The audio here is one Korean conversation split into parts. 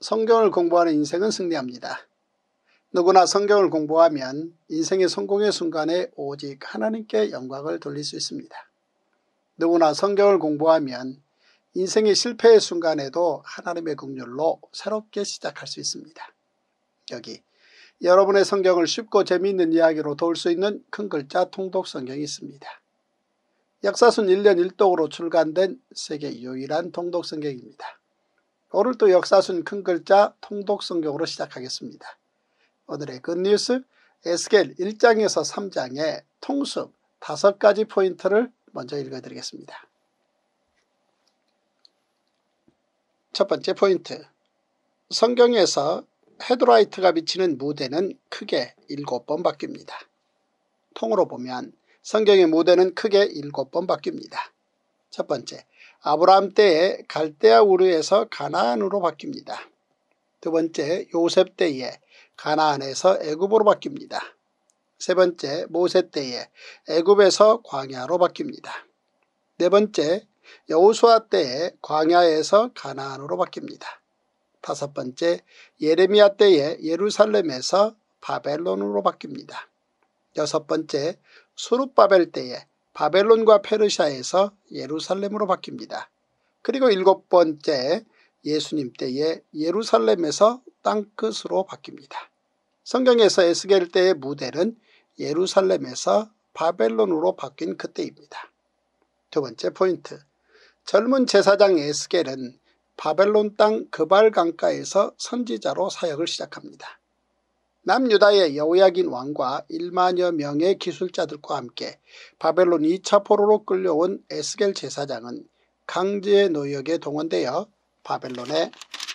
성경을 공부하는 인생은 승리합니다. 누구나 성경을 공부하면 인생의 성공의 순간에 오직 하나님께 영광을 돌릴 수 있습니다. 누구나 성경을 공부하면 인생의 실패의 순간에도 하나님의 긍휼로 새롭게 시작할 수 있습니다. 여기 여러분의 성경을 쉽고 재미있는 이야기로 도울 수 있는 큰 글자 통독 성경이 있습니다. 역사순 1년 1독으로 출간된 세계 유일한 통독 성경입니다. 오늘도 역사순 큰 글자 통독 성경으로 시작하겠습니다. 오늘의 굿뉴스 에스겔 1장에서 3장의 통습 5가지 포인트를 먼저 읽어드리겠습니다. 첫 번째 포인트, 성경에서 헤드라이트가 비치는 무대는 크게 7번 바뀝니다. 통으로 보면 성경의 무대는 크게 7번 바뀝니다. 첫 번째, 아브라함 때에 갈대아 우르에서 가나안으로 바뀝니다. 두 번째, 요셉 때에 가나안에서 애굽으로 바뀝니다. 세 번째, 모세 때에 애굽에서 광야로 바뀝니다. 네 번째, 여호수아 때에 광야에서 가나안으로 바뀝니다. 다섯 번째, 예레미야 때에 예루살렘에서 바벨론으로 바뀝니다. 여섯 번째, 수룹바벨 때에 바벨론과 페르시아에서 예루살렘으로 바뀝니다. 그리고 일곱 번째, 예수님 때에 예루살렘에서 땅끝으로 바뀝니다. 성경에서 에스겔 때의 무대는 예루살렘에서 바벨론으로 바뀐 그때입니다. 두 번째 포인트, 젊은 제사장 에스겔은 바벨론 땅 그발 강가에서 선지자로 사역을 시작합니다. 남유다의 여호야긴 왕과 1만여 명의 기술자들과 함께 바벨론 2차 포로로 끌려온 에스겔 제사장은 강제의 노역에 동원되어 바벨론의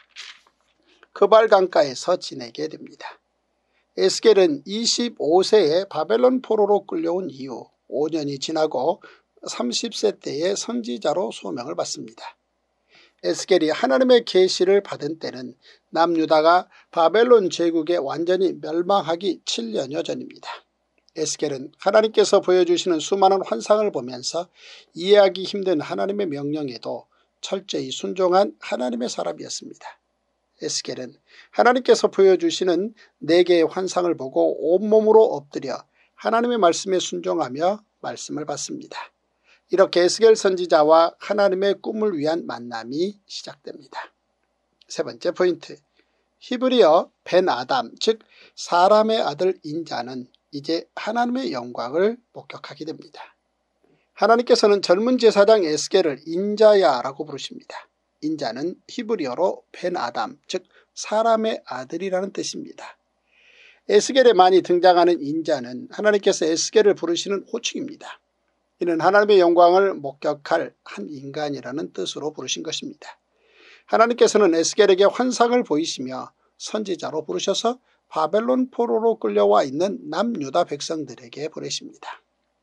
그발 강가에서 지내게 됩니다. 에스겔은 25세에 바벨론 포로로 끌려온 이후 5년이 지나고 30세 때에 선지자로 소명을 받습니다. 에스겔이 하나님의 계시를 받은 때는 남유다가 바벨론 제국에 완전히 멸망하기 7년여 전입니다. 에스겔은 하나님께서 보여주시는 수많은 환상을 보면서 이해하기 힘든 하나님의 명령에도 철저히 순종한 하나님의 사람이었습니다. 에스겔은 하나님께서 보여주시는 4개의 환상을 보고 온몸으로 엎드려 하나님의 말씀에 순종하며 말씀을 받습니다. 이렇게 에스겔 선지자와 하나님의 꿈을 위한 만남이 시작됩니다. 세 번째 포인트, 히브리어 벤 아담, 즉 사람의 아들 인자는 이제 하나님의 영광을 목격하게 됩니다. 하나님께서는 젊은 제사장 에스겔을 인자야라고 부르십니다. 인자는 히브리어로 벤 아담, 즉 사람의 아들이라는 뜻입니다. 에스겔에 많이 등장하는 인자는 하나님께서 에스겔을 부르시는 호칭입니다. 이는 하나님의 영광을 목격할 한 인간이라는 뜻으로 부르신 것입니다. 하나님께서는 에스겔에게 환상을 보이시며 선지자로 부르셔서 바벨론 포로로 끌려와 있는 남유다 백성들에게 보내십니다.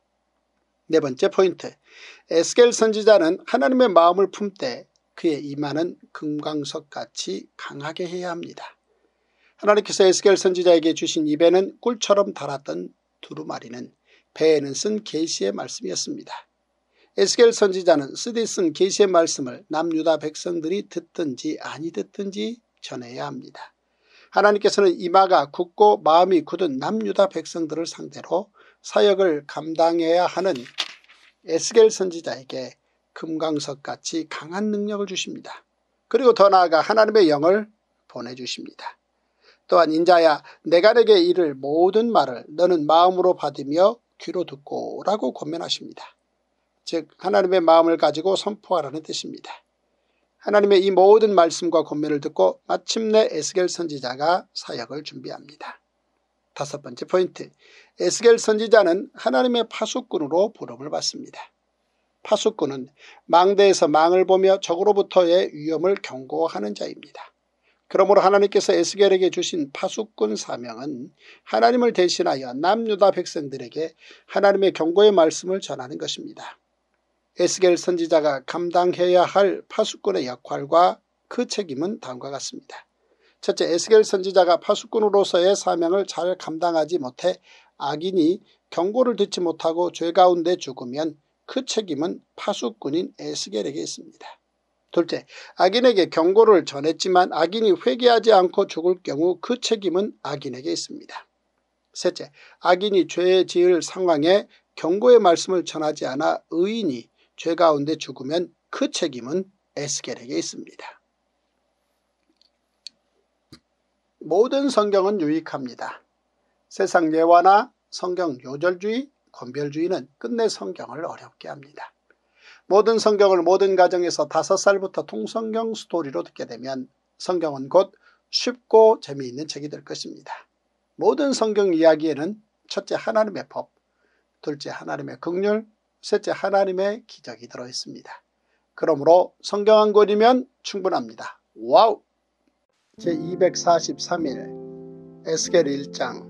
네 번째 포인트, 에스겔 선지자는 하나님의 마음을 품되 그의 이마는 금광석같이 강하게 해야 합니다. 하나님께서 에스겔 선지자에게 주신 입에는 꿀처럼 달았던 두루마리는 배에는 쓴 계시의 말씀이었습니다. 에스겔 선지자는 쓰디 쓴 계시의 말씀을 남유다 백성들이 듣든지 아니 듣든지 전해야 합니다. 하나님께서는 이마가 굳고 마음이 굳은 남유다 백성들을 상대로 사역을 감당해야 하는 에스겔 선지자에게 금강석같이 강한 능력을 주십니다. 그리고 더 나아가 하나님의 영을 보내주십니다. 또한 인자야, 내가 내게 이를 모든 말을 너는 마음으로 받으며 귀로 듣고 라고 권면하십니다. 즉 하나님의 마음을 가지고 선포하라는 뜻입니다. 하나님의 이 모든 말씀과 권면을 듣고 마침내 에스겔 선지자가 사역을 준비합니다. 다섯 번째 포인트, 에스겔 선지자는 하나님의 파수꾼으로 부름을 받습니다. 파수꾼은 망대에서 망을 보며 적으로부터의 위험을 경고하는 자입니다. 그러므로 하나님께서 에스겔에게 주신 파수꾼 사명은 하나님을 대신하여 남유다 백성들에게 하나님의 경고의 말씀을 전하는 것입니다. 에스겔 선지자가 감당해야 할 파수꾼의 역할과 그 책임은 다음과 같습니다. 첫째, 에스겔 선지자가 파수꾼으로서의 사명을 잘 감당하지 못해 악인이 경고를 듣지 못하고 죄 가운데 죽으면 그 책임은 파수꾼인 에스겔에게 있습니다. 둘째, 악인에게 경고를 전했지만 악인이 회개하지 않고 죽을 경우 그 책임은 악인에게 있습니다. 셋째, 악인이 죄 지을 상황에 경고의 말씀을 전하지 않아 의인이 죄 가운데 죽으면 그 책임은 에스겔에게 있습니다. 모든 성경은 유익합니다. 세상 예화나 성경 요절주의, 권별주의는 끝내 성경을 어렵게 합니다. 모든 성경을 모든 가정에서 5살부터 통성경 스토리로 듣게 되면 성경은 곧 쉽고 재미있는 책이 될 것입니다. 모든 성경 이야기에는 첫째 하나님의 법, 둘째 하나님의 긍휼, 셋째 하나님의 기적이 들어있습니다. 그러므로 성경 한 권이면 충분합니다. 와우! 제243일 에스겔 1장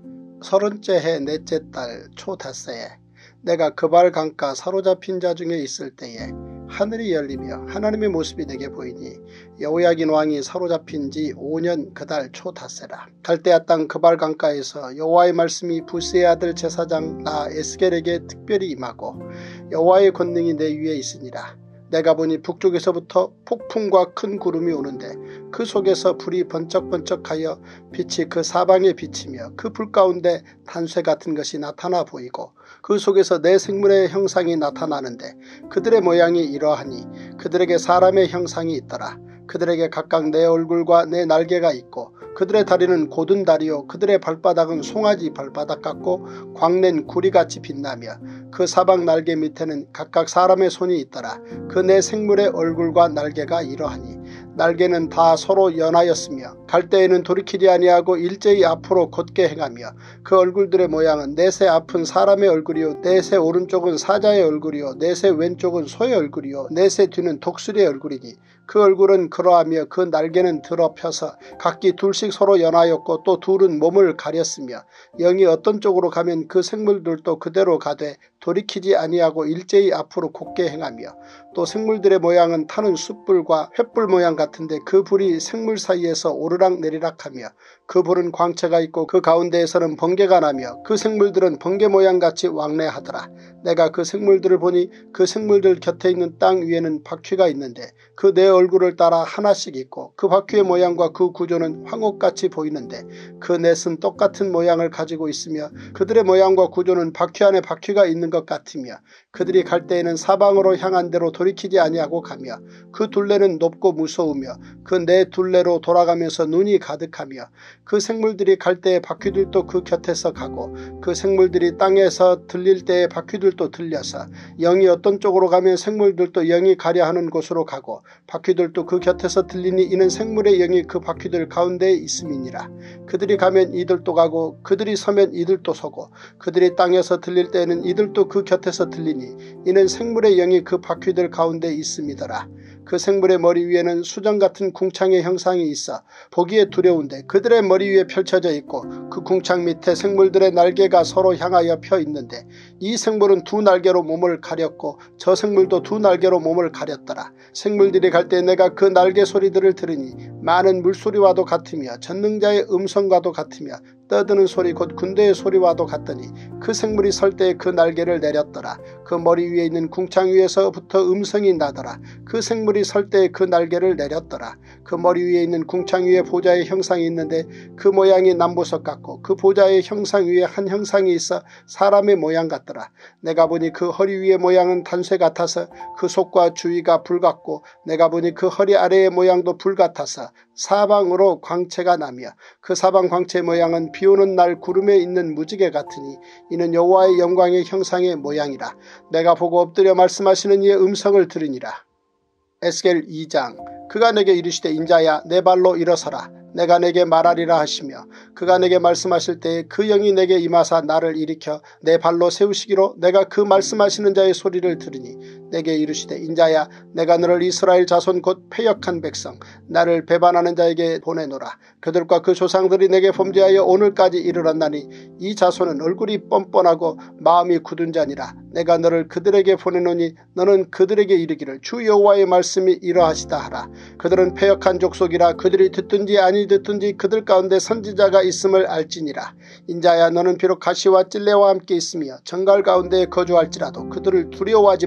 30째 해 넷째 달 초닷새에 내가 그발 강가 사로잡힌 자 중에 있을 때에 하늘이 열리며 하나님의 모습이 내게 보이니 여호야긴 왕이 사로잡힌 지 5년 그달 초닷새라. 갈대아 땅 그발 강가에서 여호와의 말씀이 부스의 아들 제사장 나 에스겔에게 특별히 임하고 여호와의 권능이 내 위에 있으니라. 내가 보니 북쪽에서부터 폭풍과 큰 구름이 오는데 그 속에서 불이 번쩍번쩍하여 빛이 그 사방에 비치며 그 불 가운데 단쇠 같은 것이 나타나 보이고 그 속에서 내 생물의 형상이 나타나는데 그들의 모양이 이러하니 그들에게 사람의 형상이 있더라. 그들에게 각각 내 얼굴과 내 날개가 있고 그들의 다리는 곧은 다리요 그들의 발바닥은 송아지 발바닥 같고 광낸 구리같이 빛나며 그 사방 날개 밑에는 각각 사람의 손이 있더라. 그 내 생물의 얼굴과 날개가 이러하니 날개는 다 서로 연하였으며 갈대에는 돌이키지 아니하고 일제히 앞으로 곧게 행하며 그 얼굴들의 모양은 넷의 앞은 사람의 얼굴이요 넷의 오른쪽은 사자의 얼굴이요 넷의 왼쪽은 소의 얼굴이요 넷의 뒤는 독수리의 얼굴이니 그 얼굴은 그러하며 그 날개는 들어 펴서 각기 둘씩 서로 연하였고 또 둘은 몸을 가렸으며 영이 어떤 쪽으로 가면 그 생물들도 그대로 가되 돌이키지 아니하고 일제히 앞으로 곧게 행하며 또 생물들의 모양은 타는 숯불과 횃불 모양 같은데 그 불이 생물 사이에서 오르락 내리락하며 그 불은 광채가 있고 그 가운데에서는 번개가 나며 그 생물들은 번개 모양같이 왕래하더라. 내가 그 생물들을 보니 그 생물들 곁에 있는 땅 위에는 바퀴가 있는데 그 네 얼굴을 따라 하나씩 있고 그 바퀴의 모양과 그 구조는 황옥같이 보이는데 그 넷은 똑같은 모양을 가지고 있으며 그들의 모양과 구조는 바퀴 안에 바퀴가 있는 것 같으며 그들이 갈 때에는 사방으로 향한 대로 돌이키지 아니하고 가며 그 둘레는 높고 무서우며 그 네 둘레로 돌아가면서 눈이 가득하며 그 생물들이 갈 때에 바퀴들도 그 곁에서 가고 그 생물들이 땅에서 들릴 때에 바퀴들도 들려서 영이 어떤 쪽으로 가면 생물들도 영이 가려 하는 곳으로 가고 바퀴들도 그 곁에서 들리니 이는 생물의 영이 그 바퀴들 가운데에 있음이니라. 그들이 가면 이들도 가고 그들이 서면 이들도 서고 그들이 땅에서 들릴 때에는 이들도 그 곁에서 들리니 이는 생물의 영이 그 바퀴들 가운데에 있음이더라. 그 생물의 머리 위에는 수정 같은 궁창의 형상이 있어 보기에 두려운데 그들의 머리 위에 펼쳐져 있고 그 궁창 밑에 생물들의 날개가 서로 향하여 펴 있는데 이 생물은 두 날개로 몸을 가렸고 저 생물도 두 날개로 몸을 가렸더라. 생물들이 갈 때 내가 그 날개 소리들을 들으니 많은 물소리와도 같으며 전능자의 음성과도 같으며 떠드는 소리 곧 군대의 소리와도 같더니 그 생물이 설 때에 그 날개를 내렸더라. 그 머리 위에 있는 궁창 위에서부터 음성이 나더라. 그 생물이 설 때에 그 날개를 내렸더라. 그 머리 위에 있는 궁창 위에 보좌의 형상이 있는데 그 모양이 남보석 같고 그 보좌의 형상 위에 한 형상이 있어 사람의 모양 같더라. 내가 보니 그 허리 위의 모양은 단쇠 같아서 그 속과 주위가 불 같고 내가 보니 그 허리 아래의 모양도 불 같아서 사방으로 광채가 나며 그 사방 광채 모양은 비오는 날 구름에 있는 무지개 같으니 이는 여호와의 영광의 형상의 모양이라. 내가 보고 엎드려 말씀하시는 이의 음성을 들으니라. 에스겔 2장 그가 내게 이르시되 인자야 내 발로 일어서라. 내가 내게 말하리라 하시며 그가 내게 말씀하실 때에 그 영이 내게 임하사 나를 일으켜 내 발로 세우시기로 내가 그 말씀하시는 자의 소리를 들으니 내게 이르시되 인자야 내가 너를 이스라엘 자손 곧 패역한 백성 나를 배반하는 자에게 보내노라. 그들과 그 조상들이 내게 범죄하여 오늘까지 이르렀나니 이 자손은 얼굴이 뻔뻔하고 마음이 굳은 자니라. 내가 너를 그들에게 보내노니 너는 그들에게 이르기를 주 여호와의 말씀이 이러하시다 하라. 그들은 패역한 족속이라. 그들이 듣든지 아니 듣든지 그들 가운데 선지자가 있음을 알지니라. 인자야 너는 비록 가시와 찔레와 함께 있으며 정갈 가운데 거주할지라도 그들을 두려워하지 말고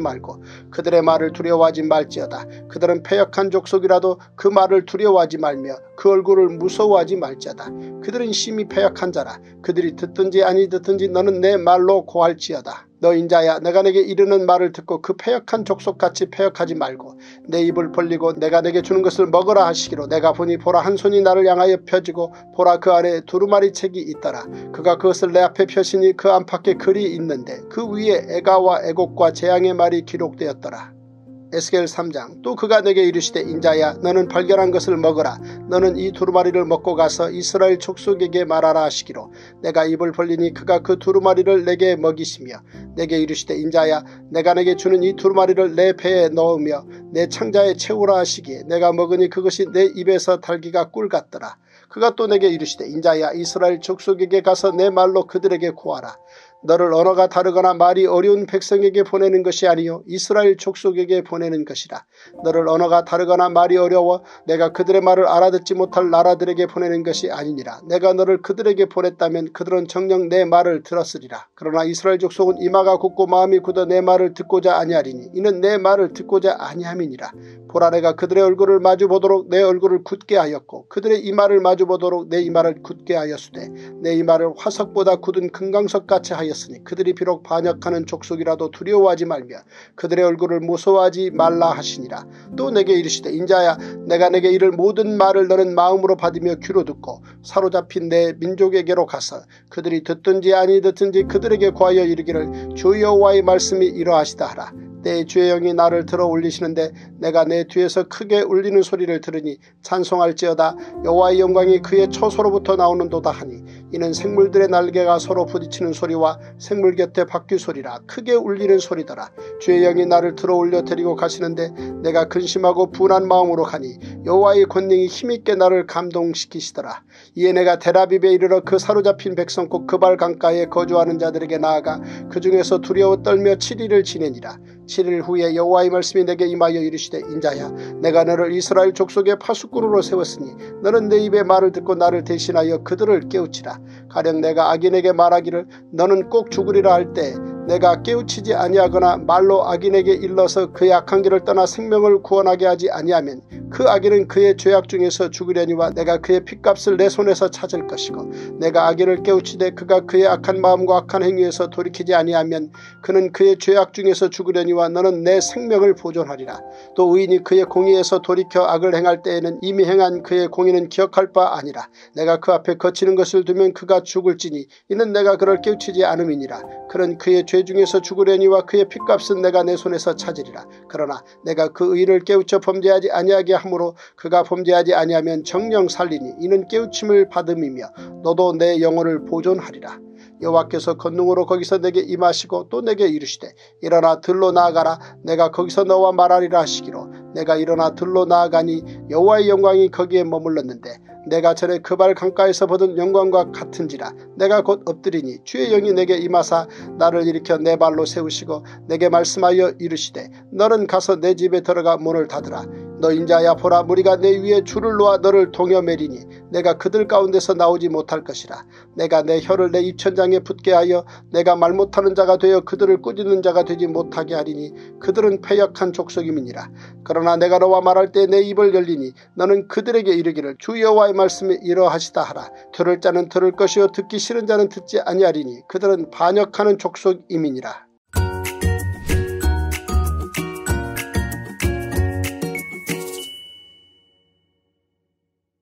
그들의 말을 두려워하지 말지어다. 그들은 패역한 족속이라도 그 말을 두려워하지 말며 그 얼굴을 무서워하지 말지어다. 그들은 심히 패역한 자라. 그들이 듣든지 아니 듣든지 너는 내 말로 고할지어다. 너 인자야, 내가 내게 이르는 말을 듣고 그 패역한 족속같이 패역하지 말고 내 입을 벌리고 내가 내게 주는 것을 먹으라 하시기로 내가 보니 보라 한 손이 나를 향하여 펴지고 보라 그 아래에 두루마리 책이 있더라. 그가 그것을 내 앞에 펴시니 그 안팎에 글이 있는데 그 위에 애가와 애곡과 재앙의 말이 기록되었더라. 에스겔 3장. 또 그가 내게 이르시되 인자야, 너는 발견한 것을 먹으라. 너는 이 두루마리를 먹고 가서 이스라엘 족속에게 말하라 하시기로 내가 입을 벌리니 그가 그 두루마리를 내게 먹이시며 내게 이르시되 인자야, 내가 내게 주는 이 두루마리를 내 배에 넣으며 내 창자에 채우라 하시기에 내가 먹으니 그것이 내 입에서 달기가 꿀 같더라. 그가 또 내게 이르시되 인자야, 이스라엘 족속에게 가서 내 말로 그들에게 고하라. 너를 언어가 다르거나 말이 어려운 백성에게 보내는 것이 아니요 이스라엘 족속에게 보내는 것이라. 너를 언어가 다르거나 말이 어려워 내가 그들의 말을 알아듣지 못할 나라들에게 보내는 것이 아니니라. 내가 너를 그들에게 보냈다면 그들은 정녕 내 말을 들었으리라. 그러나 이스라엘 족속은 이마가 굳고 마음이 굳어 내 말을 듣고자 아니하리니 이는 내 말을 듣고자 아니함이니라. 보라, 내가 그들의 얼굴을 마주보도록 내 얼굴을 굳게 하였고 그들의 이마를 마주보도록 내 이마를 굳게 하였으되 내 이마를 화석보다 굳은 금강석같이 하였으니 그들이 비록 반역하는 족속이라도 두려워하지 말며 그들의 얼굴을 무서워하지 말라 하시니라. 또 내게 이르시되 인자야, 내가 내게 이를 모든 말을 너는 마음으로 받으며 귀로 듣고 사로잡힌 내 민족에게로 가서 그들이 듣든지 아니 듣든지 그들에게 고하여 이르기를 주 여호와의 말씀이 이러하시다 하라. 내 주의 영이 나를 들어 올리시는데 내가 내 뒤에서 크게 울리는 소리를 들으니 찬송할지어다. 여호와의 영광이 그의 처소로부터 나오는도다 하니 이는 생물들의 날개가 서로 부딪히는 소리와 생물 곁에 바퀴 소리라. 크게 울리는 소리더라. 주의 영이 나를 들어 올려 데리고 가시는데 내가 근심하고 분한 마음으로 가니 여호와의 권능이 힘있게 나를 감동시키시더라. 이에 내가 델아빕에 이르러 그 사로잡힌 백성 곧 그발 강가에 거주하는 자들에게 나아가 그 중에서 두려워 떨며 7일을 지내니라. 7일 후에 여호와의 말씀이 내게 임하여 이르시되 인자야, 내가 너를 이스라엘 족속의 파수꾼으로 세웠으니 너는 내 입의 말을 듣고 나를 대신하여 그들을 깨우치라. 가령 내가 악인에게 말하기를 너는 꼭 죽으리라 할 때 내가 깨우치지 아니하거나 말로 악인에게 일러서 그의 악한 길을 떠나 생명을 구원하게 하지 아니하면 그 악인은 그의 죄악 중에서 죽으려니와 내가 그의 핏값을 내 손에서 찾을 것이고 내가 악인을 깨우치되 그가 그의 악한 마음과 악한 행위에서 돌이키지 아니하면 그는 그의 죄악 중에서 죽으려니와 너는 내 생명을 보존하리라. 또 의인이 그의 공의에서 돌이켜 악을 행할 때에는 이미 행한 그의 공의는 기억할 바 아니라 내가 그 앞에 거치는 것을 두면 그가 죽을지니 이는 내가 그를 깨우치지 않음이니라. 그는 그의 죄 중에서 죽으려니와 그의 핏값은 내가 내 손에서 찾으리라. 그러나 내가 그 의인을 깨우쳐 범죄하지 아니하게 하므로 그가 범죄하지 아니하면 정령 살리니 이는 깨우침을 받음이며 너도 내 영혼을 보존하리라. 여호와께서 권능으로 거기서 내게 임하시고 또 내게 이르시되 일어나 들로 나아가라. 내가 거기서 너와 말하리라 하시기로 내가 일어나 들로 나아가니 여호와의 영광이 거기에 머물렀는데 내가 전에 그발 강가에서 보던 영광과 같은지라. 내가 곧 엎드리니 주의 영이 내게 임하사 나를 일으켜 내 발로 세우시고 내게 말씀하여 이르시되 너는 가서 내 집에 들어가 문을 닫으라. 너 인자야, 보라, 무리가 내 위에 줄을 놓아 너를 동여매리니 내가 그들 가운데서 나오지 못할 것이라. 내가 내 혀를 내 입천장에 붙게 하여 내가 말 못하는 자가 되어 그들을 꾸짖는 자가 되지 못하게 하리니 그들은 패역한 족속임이니라. 그러나 내가 너와 말할 때 내 입을 열리니 너는 그들에게 이르기를 주 여호와의 말씀이 이러하시다 하라. 들을 자는 들을 것이요 듣기 싫은 자는 듣지 아니하리니 그들은 반역하는 족속임이니라.